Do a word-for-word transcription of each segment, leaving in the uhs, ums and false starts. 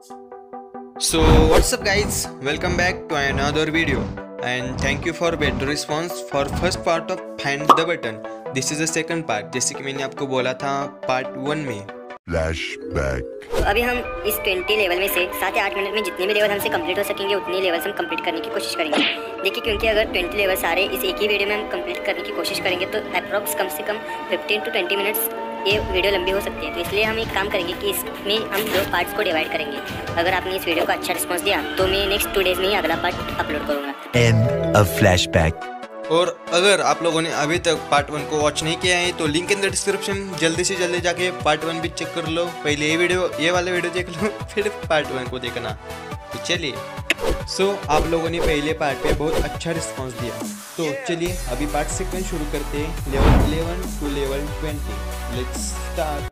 So what's up guys, welcome back to another video and thank you for better response for first part of Find the Button. This is the second part, जैसे कि मैंने आपको बोला था part one में। Flashback. तो अभी हम इस ट्वेंटी लेवल में से सात या आठ मिनट में जितने भी लेवल हमसे कंप्लीट हो सकेंगे उतने लेवल्स हम कंप्लीट करने की कोशिश करेंगे। देखिए, क्योंकि अगर ट्वेंटी लेवल सारे इस एक ही वीडियो में हम कंप्लीट करने की कोशिश करेंगे तो अप्रॉक्स कम से कम फिफ्टीन टू ट्वेंटी मिनट्स ये वीडियो लंबी हो सकती है। तो इसलिए हम एक काम करेंगे कि इसमें हम दो पार्ट्स को डिवाइड करेंगे। अगर आपने इस वीडियो को अच्छा रिस्पॉन्स दिया तो मैं नेक्स्ट टू डेज में ही अगला पार्ट अपलोड करूँगा। End of flashback. और अगर आप लोगों ने अभी तक पार्ट वन को वॉच नहीं किया है तो लिंक इन द डिस्क्रिप्शन, जल्दी से जल्दी जाके पार्ट वन भी चेक कर लो। पहले ये वीडियो ये वाला वीडियो देख लो फिर पार्ट वन को देखना। तो चलिए, सो so, आप लोगों ने पहले पार्ट पे बहुत अच्छा रिस्पांस दिया, तो चलिए अभी पार्ट सेकंड शुरू करते हैं। Level eleven to level twenty, let's start.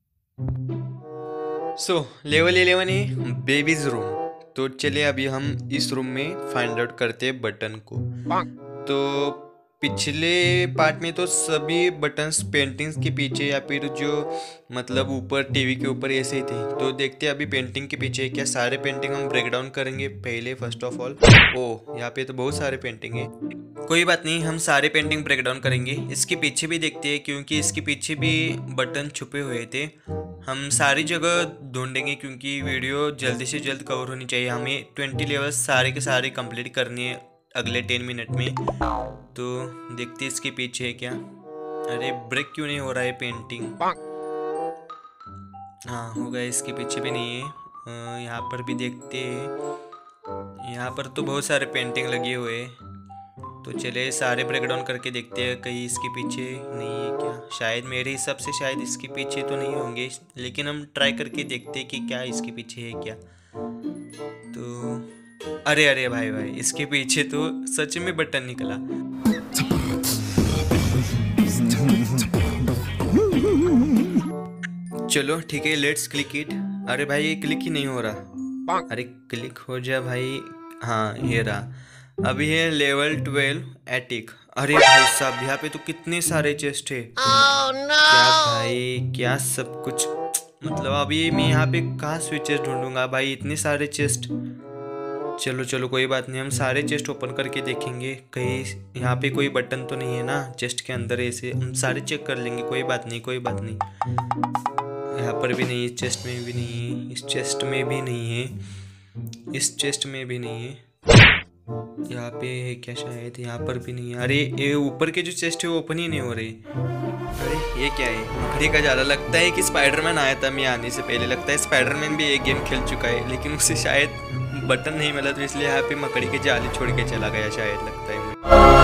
So level eleven है बेबीज रूम। तो चलिए अभी हम इस रूम में फाइंड आउट करते हैं बटन को। तो पिछले पार्ट में तो सभी बटन्स पेंटिंग्स के पीछे या फिर जो मतलब ऊपर टीवी के ऊपर ऐसे ही थे। तो देखते हैं अभी पेंटिंग के पीछे क्या सारे पेंटिंग हम ब्रेक डाउन करेंगे पहले। फर्स्ट ऑफ ऑल ओ यहाँ पे तो बहुत सारे पेंटिंग है, कोई बात नहीं, हम सारे पेंटिंग ब्रेक डाउन करेंगे। इसके पीछे भी देखते हैं क्योंकि इसके पीछे भी बटन छुपे हुए थे। हम सारी जगह ढूंढेंगे क्योंकि वीडियो जल्दी से जल्द कवर होनी चाहिए। हमें ट्वेंटी लेवल्स सारे के सारे कंप्लीट करनी है अगले टेन मिनट में। तो देखते इसके पीछे है क्या। अरे ब्रेक क्यों नहीं हो रहा है पेंटिंग? हाँ हो गया, इसके पीछे भी नहीं है। यहाँ पर भी देखते हैं, यहाँ पर तो बहुत सारे पेंटिंग लगे हुए हैं। तो चले सारे ब्रेक डाउन करके देखते हैं कहीं इसके पीछे नहीं है क्या। शायद मेरे हिसाब से शायद इसके पीछे तो नहीं होंगे, लेकिन हम ट्राई करके देखते हैं कि क्या इसके पीछे है क्या। तो अरे अरे भाई भाई इसके पीछे तो सच में बटन निकला। चलो ठीक है, लेट्स क्लिक इट। अरे भाई ये क्लिक ही नहीं हो रहा। अरे क्लिक हो जा भाई। हाँ ये रहा। अभी है लेवल ट्वेल्व एटिक। अरे भाई साहब यहाँ पे तो कितने सारे चेस्ट है। oh, no! क्या भाई क्या सब कुछ, मतलब अभी मैं यहाँ पे कहाँ स्विचेस ढूंढूंगा भाई, इतने सारे चेस्ट। चलो चलो कोई बात नहीं, हम सारे चेस्ट ओपन करके देखेंगे कहीं यहाँ पे कोई बटन तो नहीं है ना चेस्ट के अंदर। ऐसे हम सारे चेक कर लेंगे, कोई बात नहीं कोई बात नहीं। यहाँ पर भी नहीं, इस चेस्ट में भी नहीं है, इस चेस्ट में भी नहीं है, इस चेस्ट में भी नहीं है। यहाँ पे है क्या? शायद यहाँ पर भी नहीं है। अरे ये ऊपर के जो चेस्ट है वो ओपन ही नहीं हो रहे। अरे ये क्या है? मकड़ी का जाला। लगता है कि स्पाइडरमैन आया था मैं आने से पहले। लगता है स्पाइडरमैन भी एक गेम खेल चुका है लेकिन उसे शायद बटन नहीं मिला तो इसलिए यहाँ पे मकड़ी के जाले छोड़ के चला गया शायद, लगता है मुझे।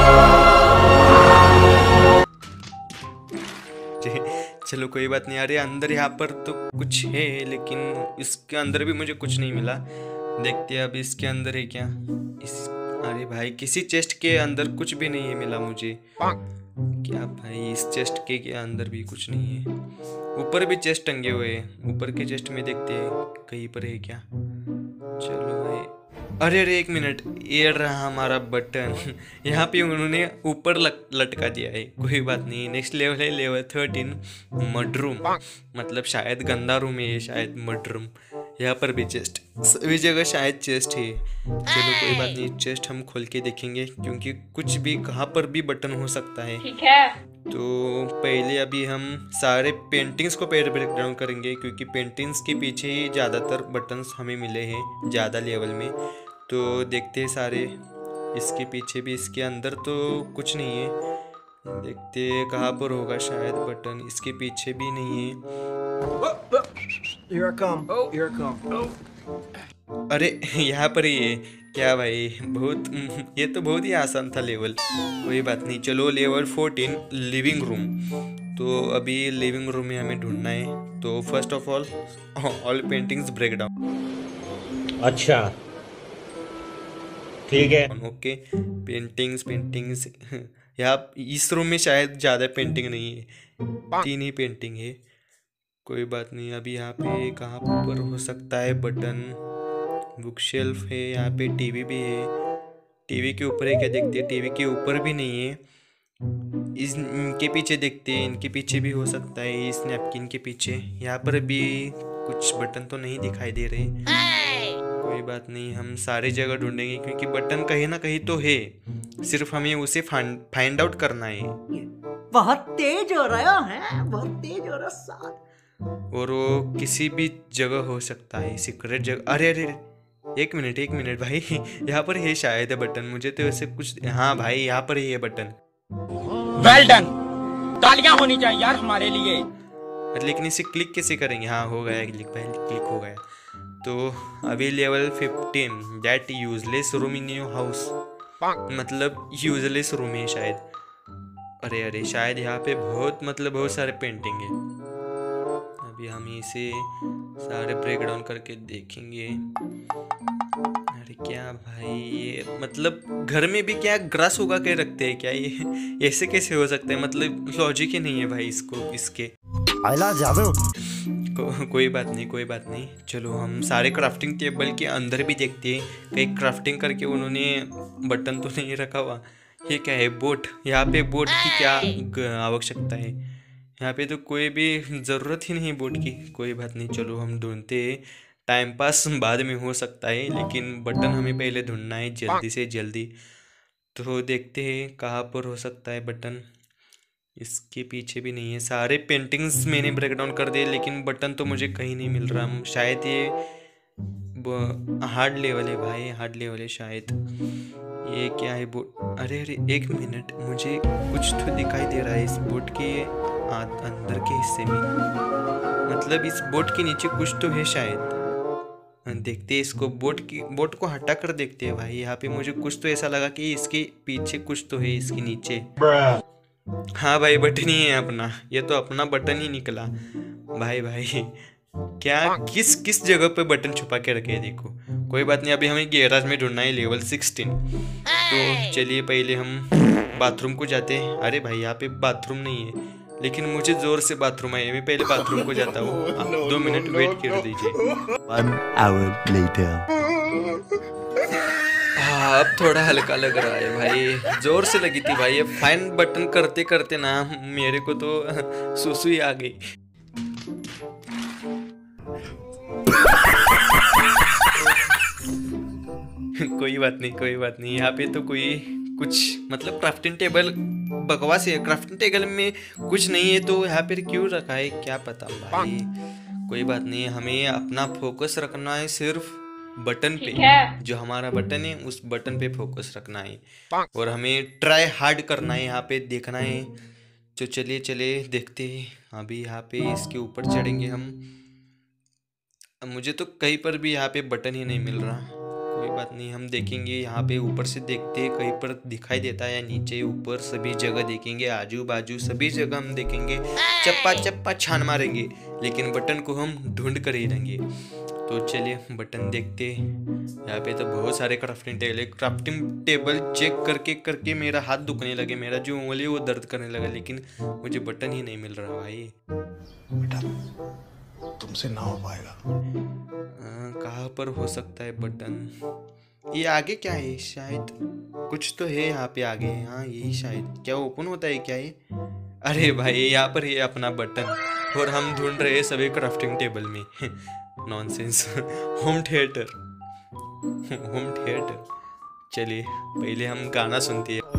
चलो कोई बात नहीं। अरे अंदर यहाँ पर तो कुछ है लेकिन इसके अंदर भी मुझे कुछ नहीं मिला। देखते हैं अब इसके अंदर है क्या। इस अरे भाई किसी चेस्ट के अंदर कुछ भी नहीं है मिला मुझे। क्या भाई इस चेस्ट के, के अंदर भी कुछ नहीं है। ऊपर भी चेस्ट टंगे हुए हैं, ऊपर के चेस्ट में देखते हैं कहीं पर है क्या। चलो भाई, अरे अरे एक मिनट, ये रहा हमारा बटन। यहाँ पे उन्होंने ऊपर लटका दिया है, कोई बात नहीं। नेक्स्ट लेवल है लेवल थर्टीन मडरूम, मतलब शायद गंदा रूम है ये, शायद मडरूम। यहाँ पर भी चेस्ट, सभी जगह शायद चेस्ट है। चलो कोई बात नहीं, चेस्ट हम खोल के देखेंगे क्योंकि कुछ भी कहाँ पर भी बटन हो सकता है। ठीक है, तो पहले अभी हम सारे पेंटिंग्स को पहले ब्रेक डाउन करेंगे क्योंकि पेंटिंग्स के पीछे ही ज़्यादातर बटन्स हमें मिले हैं ज़्यादा लेवल में। तो देखते हैं सारे, इसके पीछे भी, इसके अंदर तो कुछ नहीं है। देखते हैं कहाँ पर होगा शायद बटन, इसके पीछे भी नहीं है। Here I come. Oh, here I come. Oh. अरे यहाँ पर ही है क्या भाई? बहुत, ये तो बहुत ही आसान था लेवल, कोई बात नहीं। चलो लेवल फोर्टीन लिविंग रूम। तो अभी लिविंग रूम में हमें ढूंढना है। तो first of all all paintings break down. अच्छा ठीक है, ओके। पेंटिंग्स पेंटिंग्स यहाँ इस रूम में शायद ज़्यादा पेंटिंग नहीं है, तीन ही पेंटिंग है, कोई बात नहीं। अभी यहाँ पे कहाँ पर हो सकता है बटन? बुक शेल्फ है, यहाँ पे टीवी भी है। टीवी के ऊपर है क्या? देखते हैं, टीवी के ऊपर भी नहीं है। इस इनके पीछे देखते हैं, इनके पीछे भी हो सकता है, इस नैपकिन के पीछे। यहाँ पर भी कुछ बटन तो नहीं दिखाई दे रहे। कोई बात नहीं, हम सारी जगह ढूंढेंगे क्योंकि बटन कहीं ना कहीं तो है, सिर्फ हमें उसे फाइंड आउट करना है। बहुत तेज हो रहा है, बहुत तेज हो रहा साथ। और वो किसी भी जगह हो सकता है, सीक्रेट जगह। अरे अरे अरे, एक मिनट एक मिनट भाई, यहाँ पर है शायद बटन, मुझे तो ऐसे कुछ। हाँ भाई, यहाँ पर ही है बटन। वेल डन, तालियां होनी चाहिए यार हमारे लिए। लेकिन इसे क्लिक कैसे करेंगे? हाँ हो गया क्लिक, पहले क्लिक हो गया। तो अभी level fifteen, that useless room in your house, मतलब यूजलेस रूम है शायद। अरे अरे, शायद यहाँ पे बहुत मतलब बहुत सारे पेंटिंग है। अभी हम इसे सारे ब्रेक डाउन करके देखेंगे। अरे क्या भाई, ये मतलब घर में भी क्या ग्रास उगा के रखते हैं क्या? ये ऐसे कैसे हो सकता है? मतलब लॉजिक ही नहीं है भाई इसको, इसके। आइला जादू। को, कोई बात नहीं कोई बात नहीं, चलो हम सारे क्राफ्टिंग टेबल के अंदर भी देखते हैं, कहीं क्राफ्टिंग करके उन्होंने बटन तो नहीं रखा हुआ। ये क्या है? बोट। यहाँ पे बोट की क्या आवश्यकता है? यहाँ पे तो कोई भी ज़रूरत ही नहीं बोट की। कोई बात नहीं, चलो हम ढूंढते हैं, टाइम पास बाद में हो सकता है, लेकिन बटन हमें पहले ढूंढना है जल्दी से जल्दी। तो देखते हैं कहाँ पर हो सकता है बटन। इसके पीछे भी नहीं है। सारे पेंटिंग्स मैंने ब्रेक डाउन कर दिए, लेकिन बटन तो मुझे कहीं नहीं मिल रहा। शायद ये हार्ड लेवल है भाई, हार्ड लेवल है शायद। ये क्या है बोट? अरे अरे एक मिनट, मुझे कुछ तो दिखाई दे रहा है इस बोट के अंदर के हिस्से में, मतलब इस बोट के नीचे कुछ तो है शायद। देखते हैं इसको, बोट की बोट को हटा कर देखते हैं भाई। यहाँ पे मुझे कुछ तो ऐसा लगा कि इसके पीछे कुछ तो है, इसके नीचे। हाँ भाई, बटन ही है अपना, ये तो अपना बटन ही निकला भाई। भाई क्या किस किस जगह पे बटन छुपा के रखे हैं देखो। कोई बात नहीं, अभी हमें गैराज में ढूंढना है लेवल सिक्सटीन। तो चलिए पहले हम बाथरूम को जाते हैं। अरे भाई यहाँ पे बाथरूम नहीं है, लेकिन मुझे जोर से बाथरूम है। मैं पहले बाथरूम को जाता हूँ, दो मिनट वेट कर दीजिए। One hour later. हाँ, अब थोड़ा हल्का लग रहा है भाई, जोर से लगी थी भाई। ये फाइन बटन करते करते ना मेरे को तो सुसु ही आ गई। कोई बात नहीं कोई बात नहीं, यहाँ पे तो कोई कुछ मतलब क्राफ्टिंग टेबल बकवास है। क्राफ्टिंग टेबल में कुछ नहीं है तो यहाँ पर क्यों रखा है क्या पता भाई। कोई बात नहीं, हमें अपना फोकस रखना है सिर्फ बटन पे, जो हमारा बटन है उस बटन पे फोकस रखना है, और हमें ट्राई हार्ड करना है, यहाँ पे देखना है। तो चलिए चलिए देखते हैं। अभी यहाँ पे इसके ऊपर चढ़ेंगे हम। मुझे तो कहीं पर भी यहाँ पे बटन ही नहीं मिल रहा। कोई बात नहीं, हम देखेंगे यहाँ पे ऊपर से, देखते हैं कहीं पर दिखाई देता है या नीचे ऊपर, सभी जगह देखेंगे, आजू बाजू सभी जगह हम देखेंगे, चप्पा चप्पा छान मारेंगे, लेकिन बटन को हम ढूंढ कर ही रहेंगे। तो चलिए बटन देखते हैं। यहाँ पे तो बहुत सारे क्राफ्टिंग टेबल है। क्राफ्टिंग टेबल चेक करके करके मेरा हाथ दुखने लगे, मेरा जो उंगली वो दर्द करने लगा, लेकिन मुझे बटन ही नहीं मिल रहा भाई। बेटा तुमसे ना हो पाएगा। कहाँ पर हो सकता है बटन? ये आगे क्या है? शायद कुछ तो है यहाँ पे आगे। हाँ यही शायद, क्या ओपन होता है क्या ये? अरे भाई यहाँ पर है अपना बटन, और हम ढूंढ रहे हैं सभी क्राफ्टिंग टेबल में। Nonsense. Home theatre, home theatre. चलिए पहले हम गाना सुनते हैं।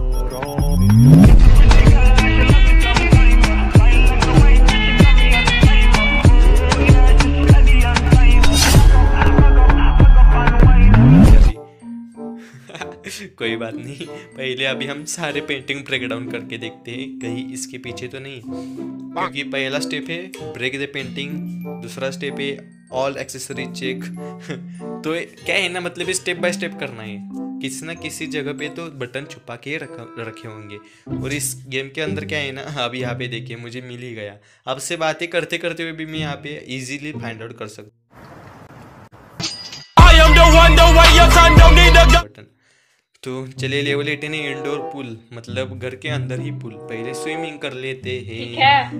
कोई बात नहीं, पहले अभी हम सारे पेंटिंग ब्रेक डाउन करके देखते हैं कहीं इसके पीछे तो नहीं, क्योंकि पहला स्टेप है ब्रेक द पेंटिंग, दूसरा स्टेप है ऑल एक्सेसरी चेक। तो क्या है ना, मतलब स्टेप बाय स्टेप करना है, किसी ना किसी जगह पे तो बटन छुपा के रखा रखे होंगे। और इस गेम के अंदर क्या है ना, अभी यहाँ पे देखिए मुझे मिल ही गया। अब से बातें करते करते हुए भी मैं यहाँ पे इजीली फाइंड आउट कर सकता बटन। तो चलिए लेवल एटीन है इंडोर पूल, मतलब घर के अंदर ही पूल। पहले स्विमिंग कर लेते हैं।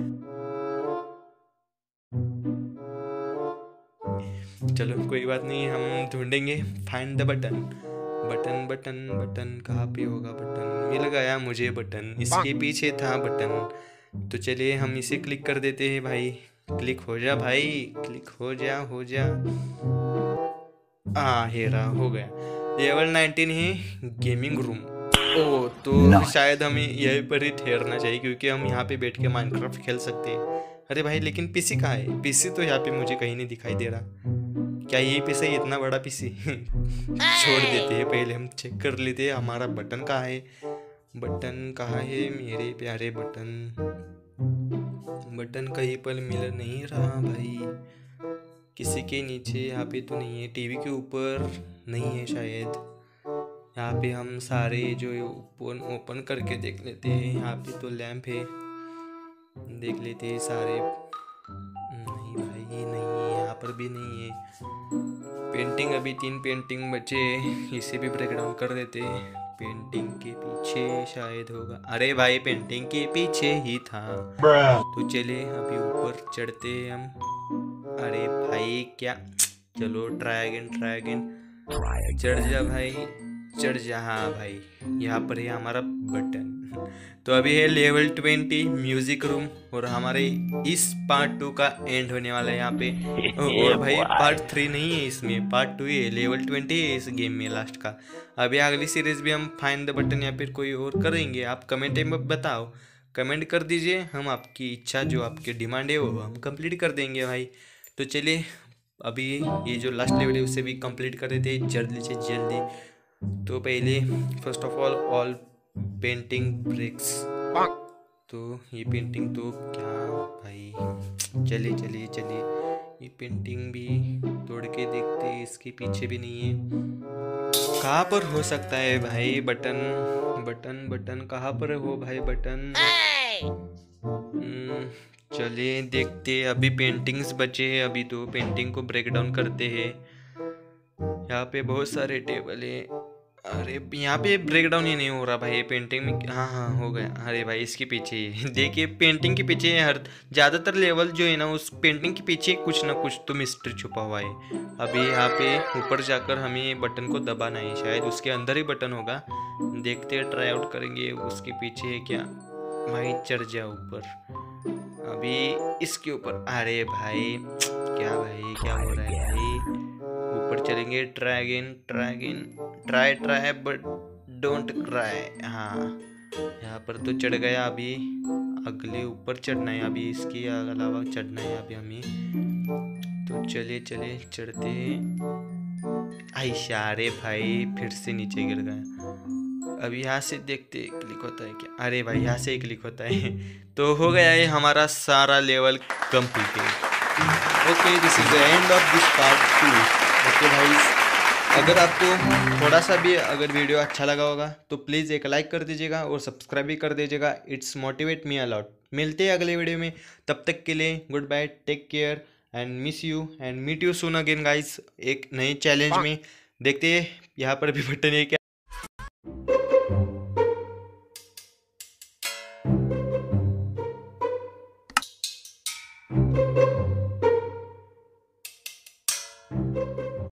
चलो कोई बात नहीं, हम ढूंढेंगे find the button. Button button button कहाँ पे होगा बटन? मिल गया मुझे बटन, इसके पीछे था बटन। तो चलिए हम इसे क्लिक कर देते हैं भाई। क्लिक हो जा भाई, क्लिक हो जा हो जा। हाँ हेरा हो गया। लेवल नाइनटीन है गेमिंग रूम। ओ तो शायद हमें यहीं पर ही ठहरना चाहिए क्योंकि हम यहाँ पे बैठ के माइनक्राफ्ट खेल सकते हैं। अरे भाई लेकिन पीसी कहाँ है? पीसी तो यहाँ पे मुझे कहीं नहीं दिखाई दे रहा। क्या यही पीसी है? इतना बड़ा पीसी? छोड़ देते हैं, पहले हम चेक कर लेते हैं हमारा बटन कहाँ है। बटन कहाँ है मेरे प्यारे बटन? बटन कहीं पर मिल नहीं रहा भाई। किसी के नीचे यहाँ पे तो नहीं है, टीवी के ऊपर नहीं है शायद। यहाँ पे हम सारे जो ओपन ओपन करके देख लेते हैं। यहाँ पे तो लैंप है, देख लेते हैं सारे। नहीं भाई नहीं, यहाँ पर भी नहीं है। पेंटिंग अभी तीन पेंटिंग बचे, इसे भी ब्रेक डाउन कर देते हैं। पेंटिंग के पीछे शायद होगा। अरे भाई पेंटिंग के पीछे ही था। तो चले अभी ऊपर चढ़ते हैं हम। अरे भाई क्या, चलो ट्राई अगेन ट्राई अगेन। चढ़ जा भाई चढ़ जा। हाँ भाई यहाँ पर है हमारा बटन। तो अभी है लेवल ट्वेंटी म्यूजिक रूम और हमारे इस पार्ट टू का एंड होने वाला है यहाँ पे। और भाई पार्ट थ्री नहीं है इसमें, पार्ट टू ही है। लेवल ट्वेंटी है इस गेम में लास्ट का। अभी अगली सीरीज भी हम फाइंड द बटन या फिर कोई और करेंगे। आप कमेंट में बताओ, कमेंट कर दीजिए, हम आपकी इच्छा जो आपकी डिमांड है वो हम कंप्लीट कर देंगे भाई। तो चलिए अभी ये जो लास्ट लेवल है उसे भी कंप्लीट कर देते हैं जल्दी से जल्दी। तो पहले first of all all painting bricks. तो ये पेंटिंग तो क्या भाई, चलिए चलिए चलिए ये पेंटिंग भी तोड़ के देखते हैं। इसके पीछे भी नहीं है। कहाँ पर हो सकता है भाई बटन? बटन बटन कहाँ पर हो भाई बटन? चलिए देखते। अभी पेंटिंग्स बचे हैं, अभी तो पेंटिंग को ब्रेक डाउन करते हैं। यहाँ पे बहुत सारे टेबल है। अरे यहाँ पे ब्रेक डाउन ही नहीं हो रहा भाई पेंटिंग में। हाँ हाँ हो गया। अरे भाई इसके पीछे ही देखिए, पेंटिंग के पीछे हर ज़्यादातर लेवल जो है ना उस पेंटिंग के पीछे कुछ ना कुछ तो मिस्ट्री छुपा हुआ है। अभी यहाँ पे ऊपर जाकर हमें बटन को दबाना है, शायद उसके अंदर ही बटन होगा। देखते हैं, ट्राई आउट करेंगे उसके पीछे है क्या। भाई चढ़ जा ऊपर। अभी इसके ऊपर। अरे भाई क्या भाई क्या हो रहा है भाई? ऊपर चलेंगे। Try again try again try try but don't cry. हाँ यहाँ पर तो चढ़ गया। अभी अगले ऊपर चढ़ना है, अभी इसके अलावा चढ़ना है अभी हमें। तो चले चले चढ़ते हैं। इशारे भाई फिर से नीचे गिर गया। अभी यहाँ से देखते क्लिक होता है क्या। अरे भाई यहाँ से ही क्लिक होता है। तो हो गया है हमारा सारा level completed. Okay this is the end of this part two. Okay भाई अगर आपको थोड़ा सा भी अगर वीडियो अच्छा लगा होगा तो प्लीज़ एक लाइक कर दीजिएगा और सब्सक्राइब भी कर दीजिएगा। It's motivate me a lot. मिलते हैं अगले वीडियो में, तब तक के लिए goodbye, take care and miss you and meet you soon again guys एक नए चैलेंज में। देखते हैं यहाँ पर भी बटन है क्या।